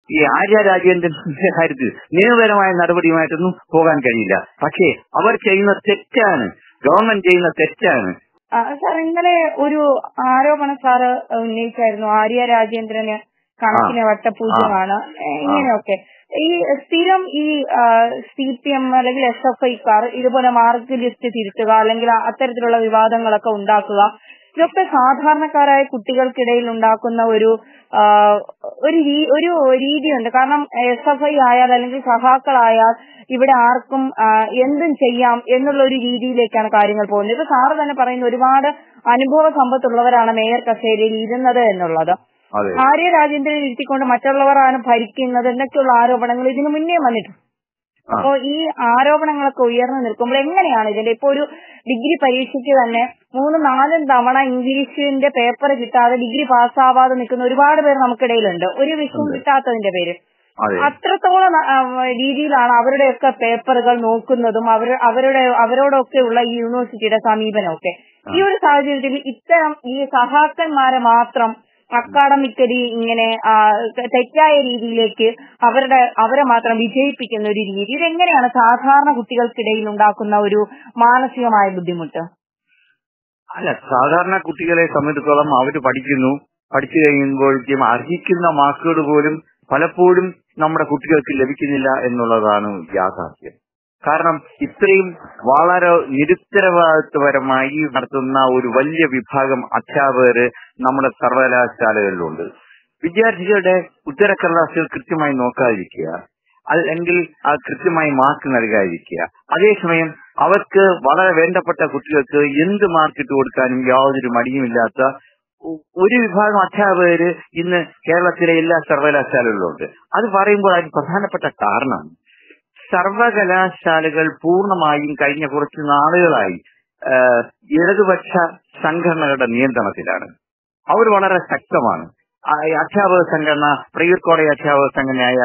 ഈ ആര്യ രാജേന്ദ്രന്റെ കാര്യത്തിൽ നിയമപരമായ നടപടിയുമായിട്ടൊന്നും പോകാൻ കഴിയില്ല. പക്ഷേ അവർ ചെയ്യുന്ന തെറ്റാണ്, ഗവൺമെന്റ് ചെയ്യുന്ന തെറ്റാണ്. സാർ, ഇന്നലെ ഒരു ആരോപണം സാറ് ഉന്നയിച്ചായിരുന്നു, ആര്യ രാജേന്ദ്രന് കണക്കിന് വട്ടപൂജ്യമാണ് ഇങ്ങനെയൊക്കെ. ഈ സ്ഥിരം ഈ CPM അല്ലെങ്കിൽ SFIക്കാർ ഇതുപോലെ മാർക്ക് ലിസ്റ്റ് തിരുത്തുക അല്ലെങ്കിൽ അത്തരത്തിലുള്ള വിവാദങ്ങളൊക്കെ ഉണ്ടാക്കുക, ഇതൊക്കെ സാധാരണക്കാരായ കുട്ടികൾക്കിടയിൽ ഉണ്ടാക്കുന്ന ഒരു രീതിയുണ്ട്. കാരണം SFI ആയാൽ അല്ലെങ്കിൽ സഹാക്കളായാൽ ഇവിടെ ആർക്കും എന്തും ചെയ്യാം എന്നുള്ള ഒരു രീതിയിലേക്കാണ് കാര്യങ്ങൾ പോകുന്നത്. ഇപ്പൊ സാറ് തന്നെ പറയുന്ന ഒരുപാട് അനുഭവ സമ്പത്തുള്ളവരാണ് മേയർ കസേരയിൽ ഇരുന്നത് എന്നുള്ളത്. ആര്യ രാജേന്ദ്രൻ ഇരുത്തിക്കൊണ്ട് മറ്റുള്ളവരാണ് ഭരിക്കുന്നത് എന്നൊക്കെയുള്ള ആരോപണങ്ങൾ ഇതിനു മുന്നേ വന്നിട്ടുണ്ട്. അപ്പോ ഈ ആരോപണങ്ങളൊക്കെ ഉയർന്നു നിൽക്കുമ്പോൾ എങ്ങനെയാണ് ഇതിന്റെ, ഇപ്പൊ ഒരു ഡിഗ്രി പരീക്ഷയ്ക്ക് തന്നെ 3-4 തവണ ഇംഗ്ലീഷിന്റെ പേപ്പർ കിട്ടാതെ ഡിഗ്രി പാസ്സാവാതെ നിൽക്കുന്ന ഒരുപാട് പേർ നമുക്കിടയിലുണ്ട്, ഒരു വിഷയം കിട്ടാത്തതിന്റെ പേര്. അത്രത്തോളം രീതിയിലാണ് അവരുടെയൊക്കെ പേപ്പറുകൾ നോക്കുന്നതും അവരോടൊക്കെയുള്ള ഈ യൂണിവേഴ്സിറ്റിയുടെ സമീപനമൊക്കെ. ഈ ഒരു സാഹചര്യത്തിൽ ഇത്തരം ഈ സഹാക്കന്മാരെ മാത്രം അക്കാഡമിക്കലി ഇങ്ങനെ തെറ്റായ രീതിയിലേക്ക് അവരെ മാത്രം വിജയിപ്പിക്കുന്ന ഒരു രീതി, ഇതെങ്ങനെയാണ് സാധാരണ കുട്ടികൾക്കിടയിൽ ഉണ്ടാക്കുന്ന ഒരു മാനസികമായ ബുദ്ധിമുട്ട്? അല്ല, സാധാരണ കുട്ടികളെ സംബന്ധിച്ചിടത്തോളം അവർ പഠിച്ചു കഴിയുമ്പോഴേക്കും അർഹിക്കുന്ന മാർക്കുകൾ പോലും പലപ്പോഴും നമ്മുടെ കുട്ടികൾക്ക് ലഭിക്കുന്നില്ല എന്നുള്ളതാണ് യാഥാർത്ഥ്യം. കാരണം ഇത്രയും വളരെ നിരുത്തരവാദിത്വപരമായി നടത്തുന്ന ഒരു വലിയ വിഭാഗം അധ്യാപകർ നമ്മുടെ സർവകലാശാലകളിലുണ്ട്. വിദ്യാർത്ഥികളുടെ ഉത്തരക്കടലാസുകൾ കൃത്യമായി നോക്കാതിരിക്കുക, അല്ലെങ്കിൽ കൃത്യമായി മാർക്ക് നൽകാതിരിക്കുക. അതേസമയം അവർക്ക് വളരെ വേണ്ടപ്പെട്ട കുട്ടികൾക്ക് എന്ത് മാർക്ക് ഇട്ട് കൊടുക്കാനും യാതൊരു മടിയുമില്ലാത്ത ഒരു വിഭാഗം അധ്യാപകര് ഇന്ന് കേരളത്തിലെ എല്ലാ സർവകലാശാലകളിലുണ്ട്. അത് പറയുമ്പോൾ അതിന് പ്രധാനപ്പെട്ട കാരണം സർവകലാശാലകൾ പൂർണ്ണമായും കഴിഞ്ഞ കുറച്ച് നാളുകളായി ഇടതുപക്ഷ സംഘടനകളുടെ നിയന്ത്രണത്തിലാണ്. അവർ വളരെ ശക്തമാണ്. അധ്യാപക സംഘടന, പ്രൈവറ്റ് കോളേജ് അധ്യാപക സംഘടനയായ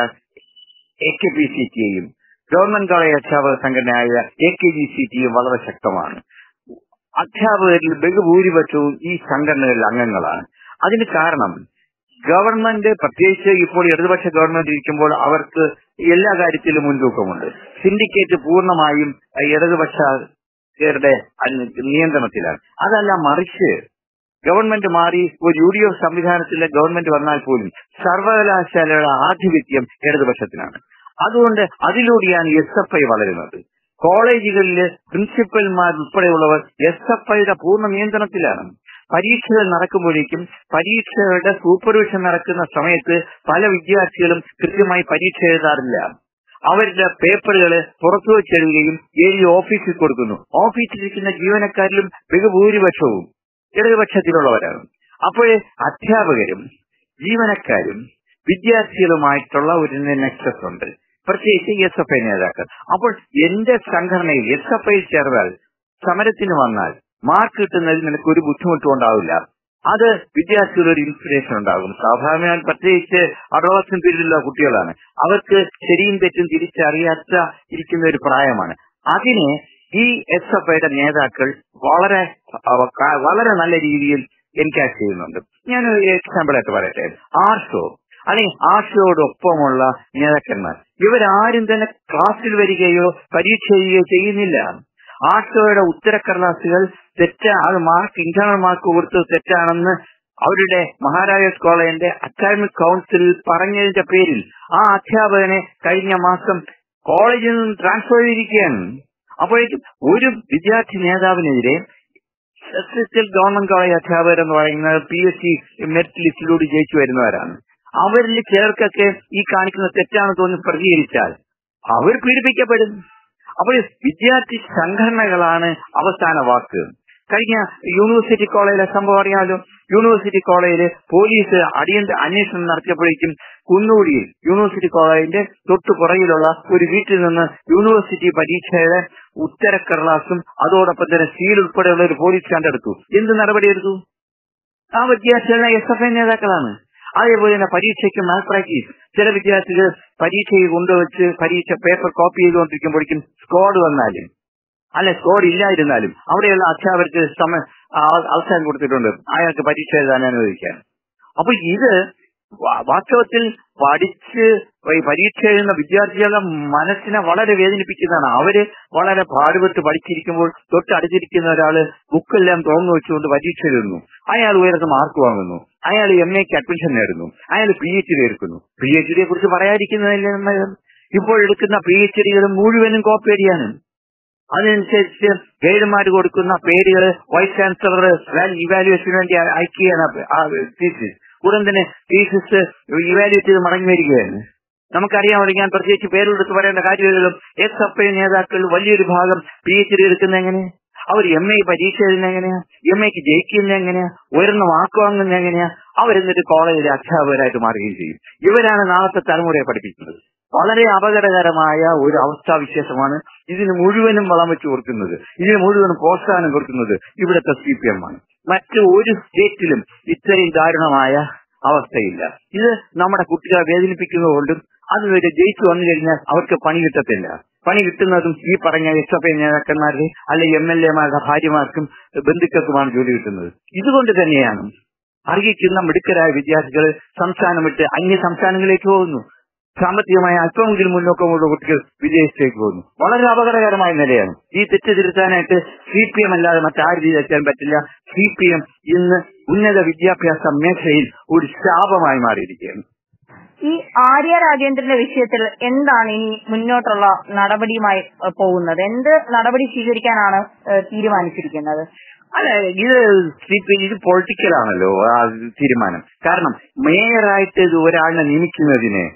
AKPCTയും ഗവൺമെന്റ് കോളേജ് അധ്യാപക സംഘടനയായ AKGCTയും വളരെ ശക്തമാണ്. അധ്യാപകരിൽ ബഹുഭൂരിപക്ഷവും ഈ സംഘടനകളിൽ അംഗങ്ങളാണ്. അതിന് കാരണം ഗവൺമെന്റ്, പ്രത്യേകിച്ച് ഇപ്പോൾ ഇടതുപക്ഷ ഗവൺമെന്റ് ഇരിക്കുമ്പോൾ അവർക്ക് എല്ലാ കാര്യത്തിലും മുൻതൂക്കമുണ്ട്. സിൻഡിക്കേറ്റ് പൂർണ്ണമായും ഇടതുപക്ഷരുടെ നിയന്ത്രണത്തിലാണ്. അതല്ല, മറിച്ച് ഗവൺമെന്റ് മാറി ഒരു UDF സംവിധാനത്തിലെ ഗവൺമെന്റ് വന്നാൽ പോലും സർവകലാശാലയുടെ ആധിപത്യം ഇടതുപക്ഷത്തിനാണ്. അതുകൊണ്ട് അതിലൂടെയാണ് SFI വളരുന്നത്. കോളേജുകളിൽ പ്രിൻസിപ്പൽമാർ ഉൾപ്പെടെയുള്ളവർ SFIയുടെ പൂർണ്ണ നിയന്ത്രണത്തിലാണ്. പരീക്ഷകൾ നടക്കുമ്പോഴേക്കും പരീക്ഷകളുടെ സൂപ്പർവിഷൻ നടക്കുന്ന സമയത്ത് പല വിദ്യാർത്ഥികളും കൃത്യമായി പരീക്ഷ എഴുതാറില്ല. അവരുടെ പേപ്പറുകൾ പുറത്തു വെച്ചെഴുതുകയും എഴുതി ഓഫീസിൽ കൊടുക്കുന്നു. ഓഫീസിലിരിക്കുന്ന ജീവനക്കാരിലും ബഹുഭൂരിപക്ഷവും ഇടതുപക്ഷത്തിലുള്ളവരാണ്. അപ്പോഴേ അധ്യാപകരും ജീവനക്കാരും വിദ്യാർത്ഥികളുമായിട്ടുള്ള ഒരു നെക്സസ് ഉണ്ട്, പ്രത്യേകിച്ച് SFI നേതാക്കൾ. അപ്പോൾ എന്റെ സംഘടനയിൽ SFI ചേർന്നാൽ, സമരത്തിന് വന്നാൽ മാർക്ക് കിട്ടുന്നതിൽ നിനക്ക് ഒരു ബുദ്ധിമുട്ടും ഉണ്ടാവില്ല. അത് വിദ്യാർത്ഥികളൊരു ഇൻസ്പിറേഷൻ ഉണ്ടാകും. സാധാരണ പ്രത്യേകിച്ച് അഡോളസന്റ് പീരീഡിലുള്ള കുട്ടികളാണ്. അവർക്ക് ശരിയും തെറ്റും തിരിച്ചറിയാത്ത ഇരിക്കുന്ന ഒരു പ്രായമാണ്. അതിനെ ഈ SFIയുടെ നേതാക്കൾ വളരെ നല്ല രീതിയിൽ എൻകാഷ് ചെയ്യുന്നുണ്ട്. ഞാനൊരു എക്സാമ്പിൾ ആയിട്ട് പറയട്ടെ. ആർഷോ അല്ലെങ്കിൽ ആർഷയോടൊപ്പമുള്ള നേതാക്കന്മാർ ഇവരാരും തന്നെ ക്ലാസ്സിൽ വരികയോ പരീക്ഷ ചെയ്യുകയോ ചെയ്യുന്നില്ല. ആർഷോയുടെ ഉത്തരക്കടലാസുകൾ അത് ഇന്റേണൽ മാർക്ക് കൊടുത്തത് തെറ്റാണെന്ന് അവരുടെ മഹാരാജാസ് കോളേജിന്റെ അക്കാദമിക് കൗൺസിൽ പറഞ്ഞതിന്റെ പേരിൽ ആ അധ്യാപകനെ കഴിഞ്ഞ മാസം കോളേജിൽ നിന്ന് ട്രാൻസ്ഫർ ചെയ്തിരിക്കുകയാണ്. അപ്പോഴേക്കും ഒരു വിദ്യാർത്ഥി നേതാവിനെതിരെ ഗവൺമെന്റ് കോളേജ് അധ്യാപകർ എന്ന് പറയുന്നത് PSC മെറിറ്റ് ലിസ്റ്റിലൂടെ ജയിച്ചു വരുന്നവരാണ്. അവരിൽ ചിലർക്കൊക്കെ ഈ കാണിക്കുന്ന തെറ്റാണെന്ന് തോന്നി പ്രതികരിച്ചാൽ അവർ പീഡിപ്പിക്കപ്പെടും. അപ്പോൾ വിദ്യാർത്ഥി സംഘടനകളാണ് അവസാന വാക്ക്. കഴിഞ്ഞ യൂണിവേഴ്സിറ്റി കോളേജിലെ സംഭവം അറിയാമല്ലോ. യൂണിവേഴ്സിറ്റി കോളേജിൽ പോലീസ് അന്വേഷണം നടത്തിയപ്പോഴേക്കും കുന്നൂടിയിൽ യൂണിവേഴ്സിറ്റി കോളേജിന്റെ തൊട്ടു പുറകിലുള്ള ഒരു വീട്ടിൽ നിന്ന് യൂണിവേഴ്സിറ്റി പരീക്ഷയുടെ ഉത്തരക്കടലാസും അതോടൊപ്പം തന്നെ സീൽ ഉൾപ്പെടെയുള്ള ഒരു പോലീസ് കണ്ടെടുത്തു. എന്ത് നടപടിയെടുത്തു? ആ വിദ്യാർത്ഥികളെ SFI നേതാക്കളാണ്. അതേപോലെ തന്നെ പരീക്ഷയ്ക്ക് മാൽ പ്രാക്ടീസ്, ചില വിദ്യാർത്ഥികൾ പരീക്ഷയിൽ കൊണ്ടുവച്ച് പരീക്ഷ പേപ്പർ കോപ്പി ചെയ്തുകൊണ്ടിരിക്കുമ്പോഴേക്കും സ്കോഡ് വന്നാലും സ്കോഡ് ഇല്ലായിരുന്നാലും അവിടെയുള്ള അധ്യാപകർക്ക് അവസരം കൊടുത്തിട്ടുണ്ട് അയാൾക്ക് പരീക്ഷ എഴുതാൻ അനുവദിക്കാൻ. അപ്പൊ ഇത് വാസ്തവത്തിൽ പഠിച്ച് പരീക്ഷ എഴുതുന്ന വിദ്യാർത്ഥികളുടെ മനസ്സിനെ വളരെ വേദനിപ്പിക്കുന്നതാണ്. അവര് വളരെ പാടുപെട്ട് പഠിച്ചിരിക്കുമ്പോൾ തൊട്ടടുത്തിരിക്കുന്ന ഒരാള് ബുക്കെല്ലാം തുറന്നു വെച്ചുകൊണ്ട് പരീക്ഷ എഴുതുന്നു. അയാൾ ഉയർന്ന മാർക്ക് വാങ്ങുന്നു. അയാൾ MAക്ക് അഡ്മിഷൻ നേടുന്നു. അയാൾ PhD എടുക്കുന്നു. PhDയെ കുറിച്ച് പറയാതിരിക്കുന്നതല്ല, ഇപ്പോഴെടുക്കുന്ന PhDകൾ മുഴുവനും കോപ്പേടിയാണ്. അതിനനുസരിച്ച് ഗൈഡന്മാർ കൊടുക്കുന്ന പേരുകൾ വൈസ് ചാൻസലർ ഇവാലുവേഷന് വേണ്ടി അയക്കുകയാണ് തീസിസ്. ഉടൻ തന്നെ തീസിസ് ഇവാലുവേറ്റ് ചെയ്ത് മടങ്ങി വരികയാണ്. നമുക്കറിയാമല്ലോ, ഞാൻ പ്രത്യേകിച്ച് പേരെടുത്ത് പറയേണ്ട കാര്യങ്ങളിലും SFI നേതാക്കൾ വലിയൊരു ഭാഗം PhD എടുക്കുന്ന എങ്ങനെ, അവർ MA പരീക്ഷ എഴുതുന്ന എങ്ങനെയാ, MAക്ക് ജയിക്കുന്ന എങ്ങനെയാ, ഉയർന്ന മാർക്ക് വാങ്ങുന്ന എങ്ങനെയാ, അവരെന്നിട്ട് കോളേജിലെ അധ്യാപകരായിട്ട് മാറുകയും ചെയ്യും. ഇവരാണ് നാളത്തെ തലമുറയെ പഠിപ്പിക്കുന്നത്. വളരെ അപകടകരമായ ഒരു അവസ്ഥാവിശേഷമാണ്. ഇതിന് മുഴുവനും വളം വെച്ച് കൊടുക്കുന്നത്, ഇതിന് മുഴുവനും പ്രോത്സാഹനം കൊടുക്കുന്നത് ഇവിടുത്തെ CPM ആണ്. മറ്റു ഒരു സ്റ്റേറ്റിലും ഇത്രയും ദാരുണമായ അവസ്ഥയില്ല. ഇത് നമ്മുടെ കുട്ടികളെ വേദനിപ്പിക്കുന്നതുകൊണ്ടും അതുവരെ ജയിച്ചു വന്നു കഴിഞ്ഞാൽ അവർക്ക് പണി കിട്ടത്തില്ല. പണി കിട്ടുന്നതും ഈ പറഞ്ഞ SFI നേതാക്കന്മാരുടെ അല്ലെങ്കിൽ MLAമാരുടെ ഭാര്യമാർക്കും ബന്ധുക്കൾക്കുമാണ് ജോലി കിട്ടുന്നത്. ഇതുകൊണ്ട് തന്നെയാണ് അർഹിക്കുന്ന മിടുക്കരായ വിദ്യാർത്ഥികൾ സംസ്ഥാനം വിട്ട് അന്യ സംസ്ഥാനങ്ങളിലേക്ക് പോകുന്നു. സാമ്പത്തികമായ അല്പമെങ്കിലും മുന്നോക്കമുള്ള കുട്ടികൾ വിദേശത്തേക്ക് പോകുന്നു. വളരെ അപകടകരമായ നിലയാണ്. ഈ തെറ്റ് തിരുത്താനായിട്ട് CPM അല്ലാതെ മറ്റാരും തിരുത്താൻ പറ്റില്ല. CPM ഇന്ന് ഉന്നത വിദ്യാഭ്യാസ മേഖലയിൽ ഒരു ശാപമായി മാറിയിരിക്കുകയാണ്. ഈ ആര്യ രാജേന്ദ്രന്റെ വിഷയത്തിൽ എന്താണ് ഇനി മുന്നോട്ടുള്ള നടപടിയുമായി പോകുന്നത്? എന്ത് നടപടി സ്വീകരിക്കാനാണ് തീരുമാനിച്ചിരിക്കുന്നത്? അല്ല, ഇത് പൊളിറ്റിക്കലാണല്ലോ തീരുമാനം. കാരണം മേയറായിട്ട് ഇത് ഒരാളിനെ നിയമിക്കുന്നതിന്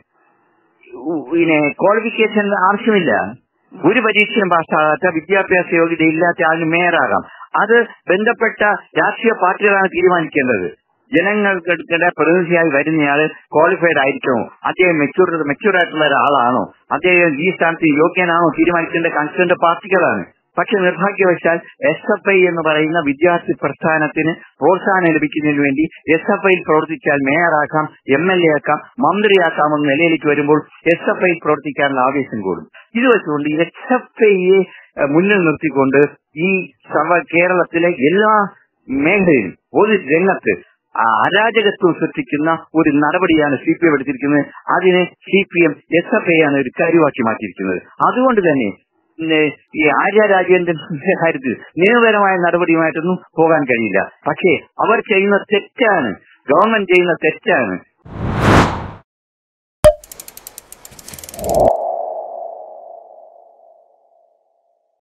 ക്വാളിഫിക്കേഷൻ ആവശ്യമില്ല. ഒരു പരീക്ഷയും പാസ്സാകാത്ത വിദ്യാഭ്യാസ യോഗ്യത ഇല്ലാത്ത ആളിന് മേയറാകാം. അത് ബന്ധപ്പെട്ട രാഷ്ട്രീയ പാർട്ടികളാണ് തീരുമാനിക്കേണ്ടത്. ജനങ്ങളുടെ പ്രതിനിധിയായി വരുന്നയാള് ക്വാളിഫൈഡ് ആയിരിക്കണോ, അദ്ദേഹം മെച്യൂർ ആയിട്ടുള്ള ഒരാളാണോ, അദ്ദേഹം ഈ സ്ഥാനത്ത് യോഗ്യനാണോ തീരുമാനിക്കേണ്ട കൺസേൺഡ് പാർട്ടികളാണ്. പക്ഷെ നിർഭാഗ്യവശാൽ SFI എന്ന് പറയുന്ന വിദ്യാർത്ഥി പ്രസ്ഥാനത്തിന് പ്രോത്സാഹനം ലഭിക്കുന്നതിന് വേണ്ടി SFIയിൽ പ്രവർത്തിച്ചാൽ മേയറാക്കാം, MLA ആക്കാം, മന്ത്രിയാക്കാമെന്ന നിലയിലേക്ക് വരുമ്പോൾ SFIയിൽ പ്രവർത്തിക്കാനുള്ള ആവേശം കൂടും. ഇത് വെച്ചുകൊണ്ട് SFIയെ മുന്നിൽ നിർത്തിക്കൊണ്ട് ഈ കേരളത്തിലെ എല്ലാ മേഖലയിലും ഒരു രംഗത്ത് അരാജകത്വം സൃഷ്ടിക്കുന്ന ഒരു നടപടിയാണ് CPM എടുത്തിരിക്കുന്നത്. അതിനെ CPM SFI ആണ് ഒരു കരുവാക്കി മാറ്റിയിരിക്കുന്നത്. അതുകൊണ്ട് തന്നെ ഈ ആര്യ രാജേന്ദ്രന്റെ കാര്യത്തിൽ നിയമപരമായ നടപടിയുമായിട്ടൊന്നും പോകാൻ കഴിയില്ല. പക്ഷേ അവർ ചെയ്യുന്ന തെറ്റാണ്, ഗവൺമെന്റ് ചെയ്യുന്ന തെറ്റാണ്.